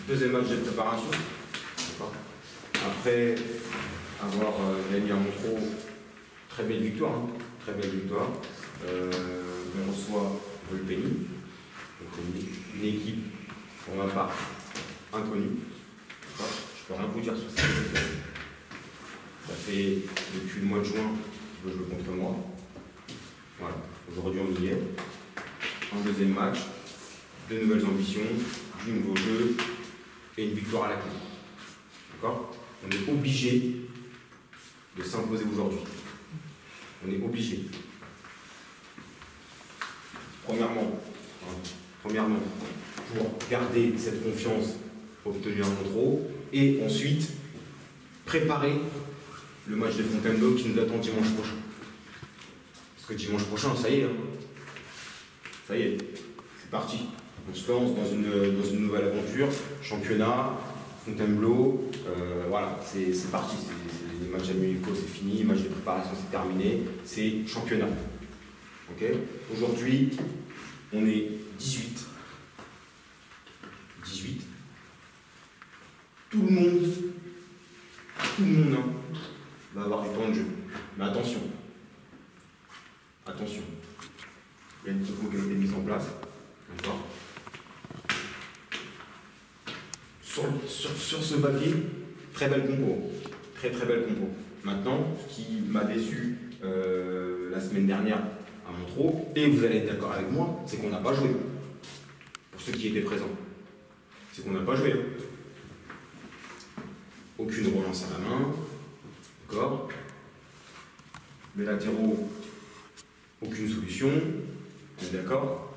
Deuxième match de préparation. Après avoir gagné à Montreux, très belle victoire. Hein, très belle victoire. On reçoit Volpeni, une équipe, pour ma part, inconnue. Je ne peux rien vous dire sur cette équipe. Ça fait depuis le mois de juin qu'il veut jouer contre moi. Voilà. Aujourd'hui, on y est. Un deuxième match, de nouvelles ambitions, du nouveau jeu et une victoire à la clé. D'accord? On est obligé de s'imposer aujourd'hui. On est obligé. Premièrement, pour garder cette confiance obtenue à Montreux, et ensuite préparer le match de Fontainebleau qui nous attend dimanche prochain. Parce que dimanche prochain, ça y est, hein. Ça y est, c'est parti. On se lance dans une nouvelle aventure, championnat, Fontainebleau, voilà, c'est parti. Les matchs amicaux, c'est fini, les matchs de préparation, c'est terminé, c'est championnat. Okay. Aujourd'hui, on est 18. Tout le monde hein, va avoir du temps de jeu. Mais attention. Attention. Il y a une technique qui a été mise en place. D'accord. Sur ce papier, très belle compo. Très belle compo. Maintenant, ce qui m'a déçu la semaine dernière à Montreux, et vous allez être d'accord avec moi, c'est qu'on n'a pas joué. Pour ceux qui étaient présents. C'est qu'on n'a pas joué. Aucune relance à la main. D'accord. Les latéraux, aucune solution. On est d'accord.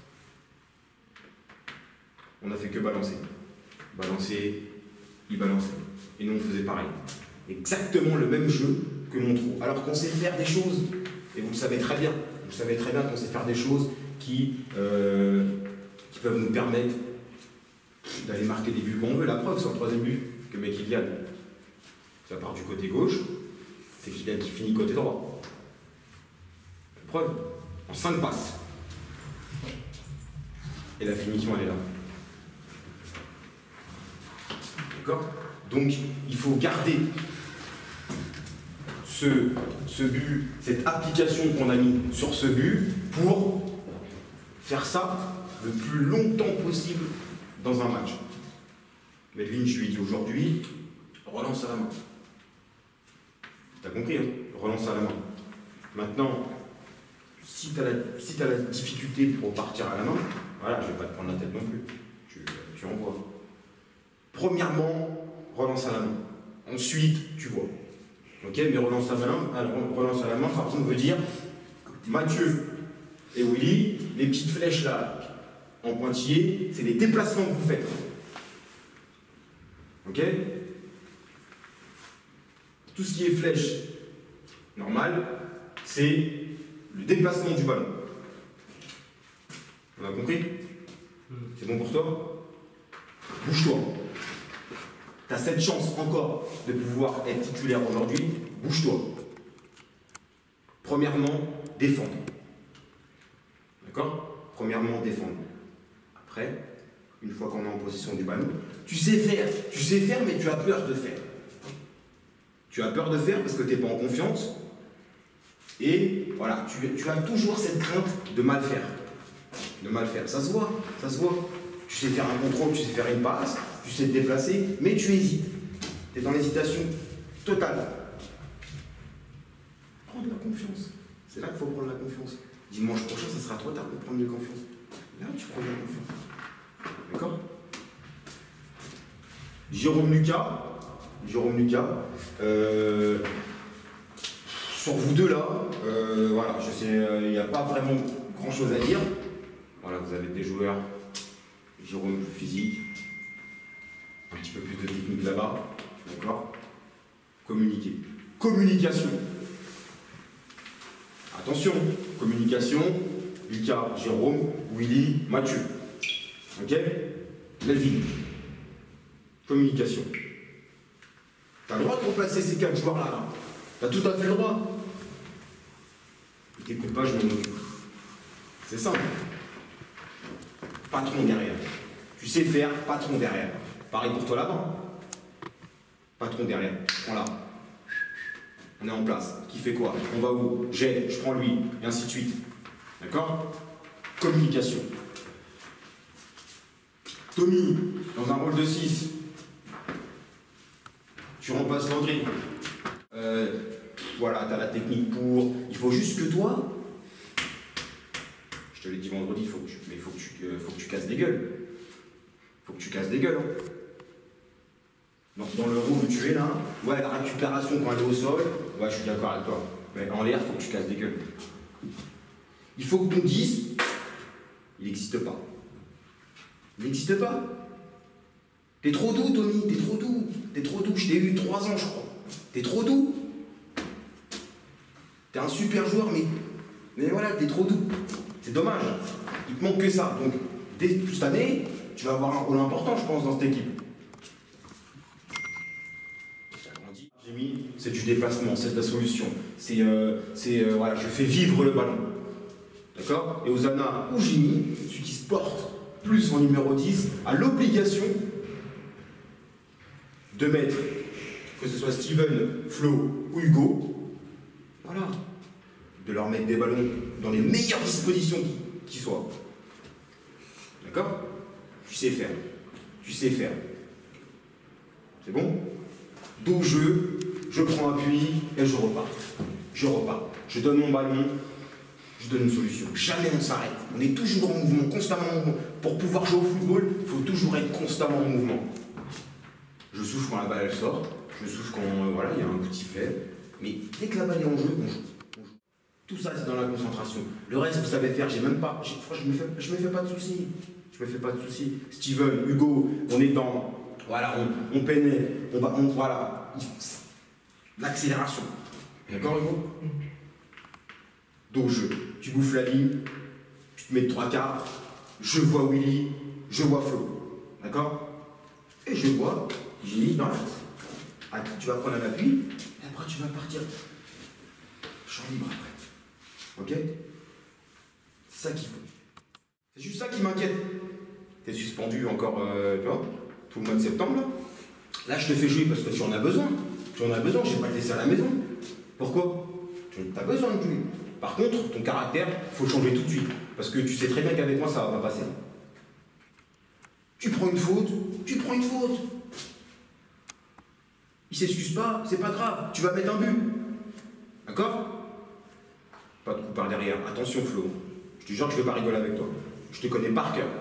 On n'a fait que balancer. Balancer, il balançait. Et nous, on faisait pareil. Exactement le même jeu que Montreux. Alors qu'on sait faire des choses, et vous le savez très bien, qu'on sait faire des choses qui peuvent nous permettre d'aller marquer des buts quand on veut. La preuve, sur le troisième but, que met Kylian, ça part du côté gauche, c'est Kylian qui finit côté droit. La preuve, en 5 passes. Et la finition, elle est là. D'accord? Donc, il faut garder ce but, cette application qu'on a mis sur ce but pour faire ça le plus longtemps possible dans un match. Melvin, je lui ai dit aujourd'hui, relance à la main. T'as compris, hein? Relance à la main. Maintenant, si tu as la difficulté pour partir à la main, voilà, je ne vais pas te prendre la tête non plus. Tu envoies. Premièrement, relance à la main. Ensuite, tu vois. Ok, mais relance à la main, par contre, veut dire Mathieu et Willy, les petites flèches là, en pointillé, c'est les déplacements que vous faites. Ok? Tout ce qui est flèche normale, c'est le déplacement du ballon. On a compris? C'est bon pour toi? Bouge-toi. Tu as cette chance encore de pouvoir être titulaire aujourd'hui, bouge-toi. Premièrement, défendre. D'accord? Premièrement, défendre. Après, une fois qu'on est en possession du ballon, tu sais faire, mais tu as peur de faire. Tu as peur de faire parce que tu n'es pas en confiance. Et voilà, tu as toujours cette crainte de mal faire. De mal faire. Ça se voit. Tu sais faire un contrôle, tu sais faire une passe, tu sais te déplacer, mais tu hésites. Tu es dans l'hésitation totale. Prends de la confiance. C'est là qu'il faut prendre la confiance. Dimanche prochain, ça sera trop tard de prendre de confiance. Là, tu prends de la confiance. D'accord? Jérôme Lucas. Sur vous deux là, voilà, je sais, il n'y a pas vraiment grand chose à dire. Voilà, vous avez des joueurs, Jérôme plus physique, un petit peu plus de technique là-bas, d'accord? Communiquer. Communication. Attention, communication, Lucas, Jérôme, Willy, Mathieu. Ok? Melvin. Communication. Tu as le droit de remplacer ces 4 joueurs-là. Là. Tu as tout à fait le droit. Et t'écoutes pas, je m'en occupe. C'est simple. Patron derrière. Tu sais faire, patron derrière. Pareil pour toi là-bas. Patron derrière, prends-la. On est en place. Qui fait quoi? On va où? J'ai, je prends lui, et ainsi de suite. D'accord? Communication. Tommy, dans un rôle de 6. Tu remplaces Landry. Voilà, tu as la technique pour. Il faut juste que toi. Je te l'ai dit vendredi, mais faut que tu casses des gueules. Faut que tu casses des gueules. Hein. Dans le rôle où tu es là, ouais, la récupération quand elle est au sol, ouais, je suis d'accord avec toi. Mais en l'air, faut que tu casses des gueules. Il faut que ton 10, il n'existe pas. Il n'existe pas. T'es trop doux, Tommy, t'es trop doux. T'es trop doux, je t'ai eu 3 ans, je crois. T'es trop doux. T'es un super joueur, mais voilà, t'es trop doux. C'est dommage. Il te manque que ça. Donc, dès toute cette année, tu vas avoir un rôle important, je pense, dans cette équipe. J'ai mis, c'est du déplacement, c'est de la solution. Voilà, je fais vivre le ballon. D'accord? Et Ozana ou Jimmy, celui qui se porte plus en numéro 10, a l'obligation de mettre, que ce soit Steven, Flo ou Hugo, voilà, de leur mettre des ballons dans les meilleures dispositions qui soient. D'accord? Tu sais faire. Tu sais faire. C'est bon? D'où je prends appui et je repars. Je repars. Je donne mon ballon, je donne une solution. Jamais on s'arrête. On est toujours en mouvement, constamment en mouvement. Pour pouvoir jouer au football, il faut toujours être constamment en mouvement. Je souffle quand la balle elle sort, je souffle quand voilà, il y a un petit fait. Mais dès que la balle est en jeu, on joue. Tout ça, c'est dans la concentration. Le reste, vous savez faire, je me fais pas de soucis. Je me fais pas de soucis. Steven, Hugo, on est dans. Voilà, on pénètre, voilà. L'accélération. D'accord, Hugo? Donc, tu bouffes la ligne, tu te mets de 3/4, je vois Willy, je vois Flo. D'accord? Et je vois Jimmy dans l'axe. Tu vas prendre un appui, et après tu vas partir. Champ libre après. Ok? C'est ça qu'il faut. C'est juste ça qui m'inquiète. T'es suspendu encore, tu vois, tout le mois de septembre là. Là, je te fais jouer parce que tu en as besoin. Tu en as besoin, je vais pas te laisser à la maison. Pourquoi? Tu as besoin de jouer. Par contre, ton caractère, il faut le changer tout de suite. Parce que tu sais très bien qu'avec moi, ça va pas passer. Tu prends une faute, tu prends une faute. Il s'excuse pas, c'est pas grave, tu vas mettre un but. D'accord? Pas de coup par derrière. Attention, Flo. Je te jure que je vais pas rigoler avec toi. Je te connais par cœur.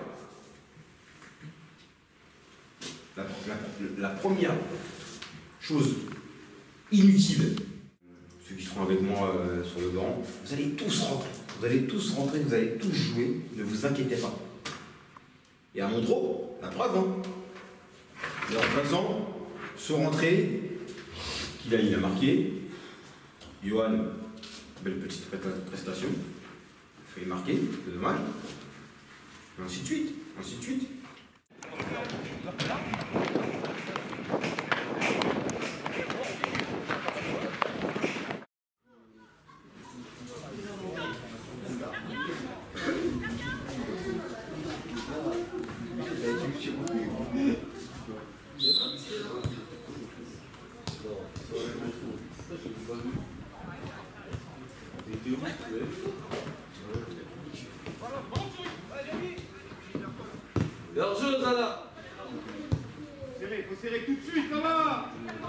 La première chose inutile, ceux qui seront avec moi sur le banc, vous allez tous rentrer. Vous allez tous rentrer, vous allez tous jouer, ne vous inquiétez pas. Et à Montreux, la preuve, hein. Et en présent, sont rentrés, il a marqué, Johan, belle petite prestation, il fallait marquer, c'est dommage, et ainsi de suite, ainsi de suite. Leur jeu, Zana. Serrez, faut serrer tout de suite, là-bas.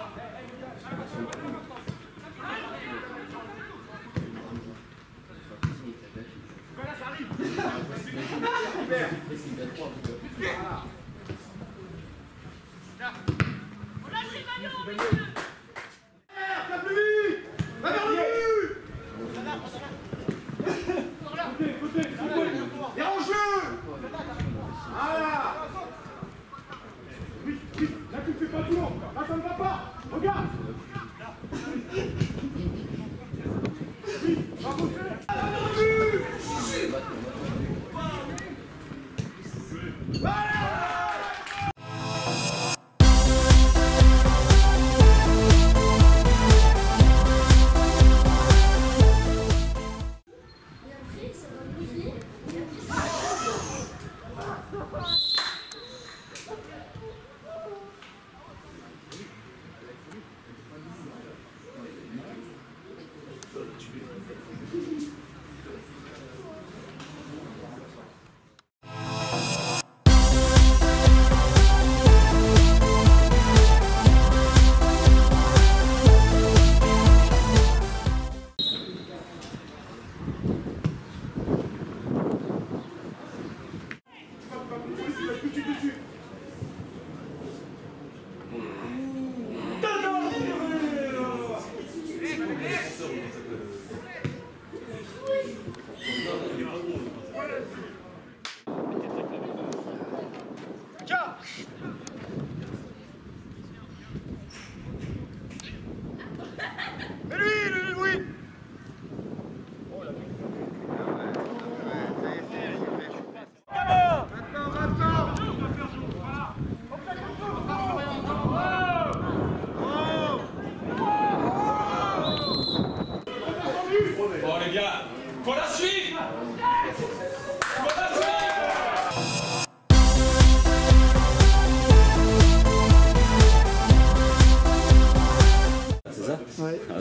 Voilà, ça arrive. Super. Voilà.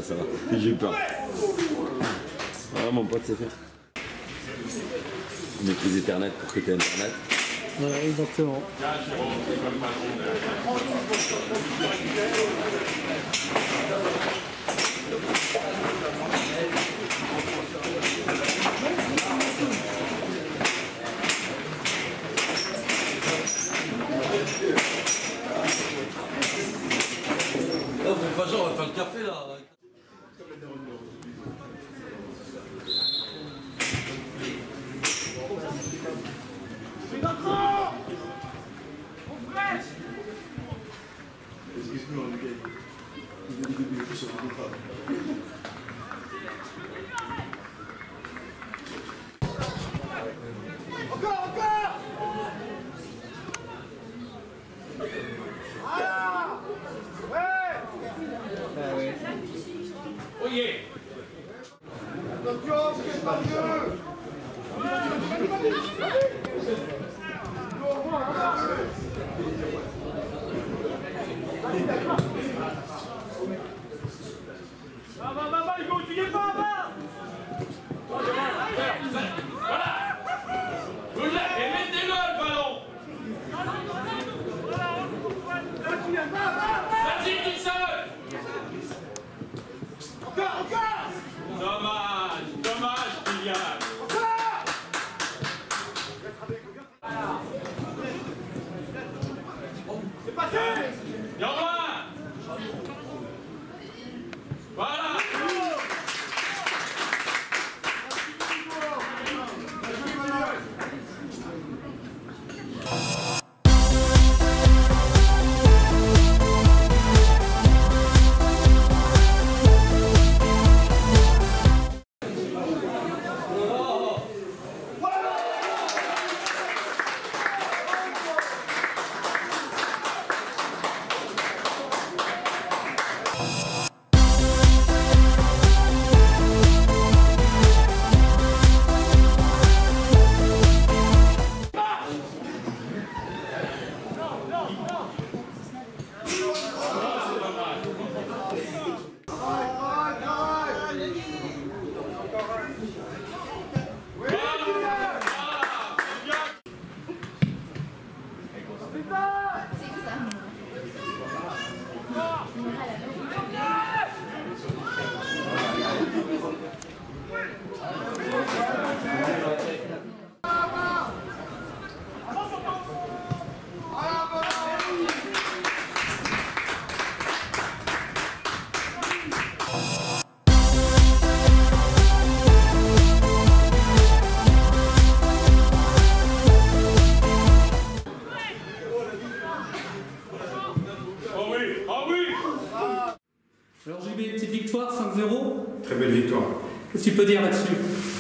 ça va. J'ai eu peur. Ah, mon pote, c'est fait. Maîtrise Ethernet pour côté Internet. Ouais, exactement. Non, faites pas genre, on va faire le café là. Excuse-moi, le gars. Il veut des plus sur le contrat. Encore. Ah ouais. Oyez. Attention, c'est pas mieux. Va, Hugo, tu y es pas, va. Voilà. Et mettez-le le ballon. Vas-y, tout seul. Encore. Dommage, Kylian. C'est passé. Bien loin. Voilà. Alors JB, petite victoire, 5-0. Très belle victoire. Qu'est-ce que tu peux dire là-dessus?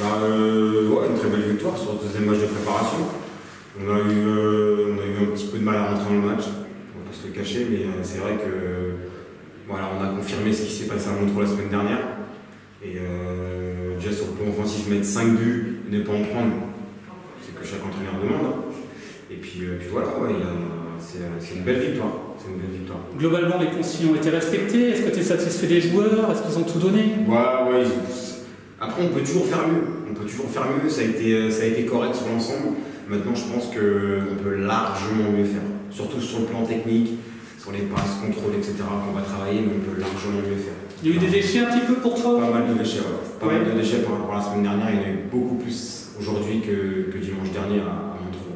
Ouais, une très belle victoire sur le deuxième match de préparation. On a eu un petit peu de mal à rentrer dans le match, on peut se le cacher, mais c'est vrai que voilà, on a confirmé ce qui s'est passé à Montreux la semaine dernière. Et déjà sur le plan offensif, mettre 5 buts et ne pas en prendre, c'est que chaque entraîneur demande. Et puis voilà, ouais, c'est une belle victoire. Globalement, les consignes ont été respectées. Est-ce que tu es satisfait des joueurs? Est-ce qu'ils ont tout donné? Ouais. Après, on peut toujours faire mieux. Ça a été correct sur l'ensemble. Maintenant, je pense qu'on peut largement mieux faire. Surtout sur le plan technique, sur les passes, contrôles, etc. qu'on va travailler, mais on peut largement mieux faire. Il y a eu des déchets un petit peu pour toi? Pas mal de déchets, ouais. Pas mal de déchets par rapport à la semaine dernière. Il y en a eu beaucoup plus aujourd'hui que dimanche dernier à Montreux.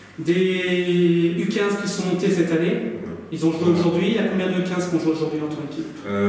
Des U15 qui sont montés cette année. Ils ont joué aujourd'hui. Il y a combien de U15 qui ont joué aujourd'hui dans ton équipe?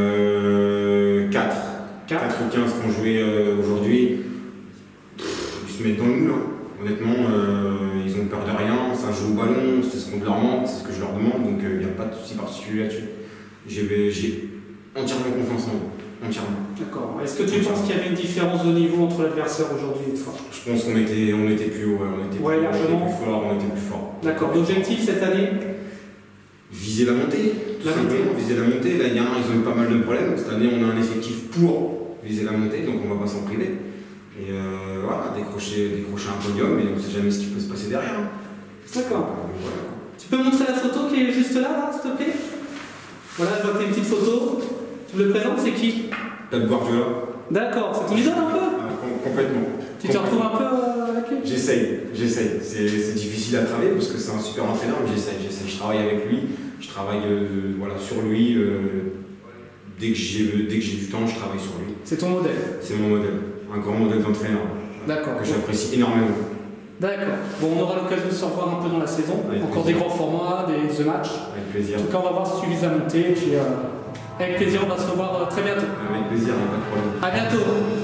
4. 4 ou 15 qui ont joué aujourd'hui. Ils se mettent dans le moule. Hein. Honnêtement, ils ont peur de rien. Ça joue au ballon, c'est ce qu'on leur demande, c'est ce que je leur demande. Donc il n'y a pas de souci particulier là-dessus. J'ai entièrement confiance en eux. Entièrement. D'accord. Est-ce que tu penses qu'il y avait une différence de niveau entre l'adversaire aujourd'hui et toi? Je pense qu'on était plus haut. Largement. On était plus fort. D'accord. L'objectif cette année? Viser la montée, tout simplement, viser la montée. Là, il y a ils ont eu pas mal de problèmes. Cette année, on a un effectif pour viser la montée, donc on va pas s'en priver. Et voilà, décrocher un podium, et on ne sait jamais ce qui peut se passer derrière. D'accord. Voilà. Tu peux montrer la photo qui est juste là, s'il te plaît? Voilà, je vois que tu as une petite photo. Tu me le présentes, c'est qui? Pep Guardiola. D'accord, c'est ton idole un peu? Complètement. Tu te retrouves un peu avec lui? J'essaye. C'est difficile à travailler parce que c'est un super entraîneur, mais j'essaye. Je travaille avec lui, je travaille voilà, sur lui. Dès que j'ai du temps, je travaille sur lui. C'est ton modèle? C'est mon modèle. Un grand modèle d'entraîneur. D'accord. Que j'apprécie énormément. D'accord. Bon, on aura l'occasion de se revoir un peu dans la saison. Avec encore plaisir. Des grands formats, des The Match. Avec plaisir. En tout cas, on va voir si tu vises à monter. Puis, avec plaisir, on va se revoir très bientôt. Avec plaisir, il n'y a pas de problème. À bientôt.